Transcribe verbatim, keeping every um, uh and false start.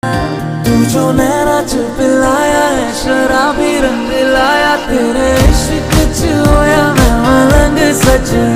तू जो नैना च पिलाया है शराबी रंग लाया, तेरे इश्क च होया मैं मलंग सच।